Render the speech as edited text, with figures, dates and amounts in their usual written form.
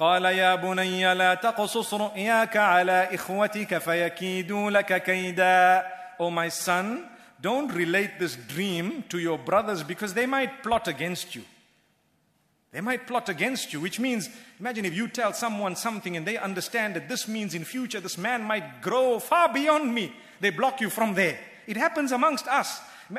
قال يا بني لا تقصص رؤياك على إخوتك فيكيدوا لك كيدا. Oh my son, don't relate this dream to your brothers because they might plot against you. They might plot against you, which means, imagine if you tell someone something and they understand that this means in future this man might grow far beyond me. They block you from there. It happens amongst us.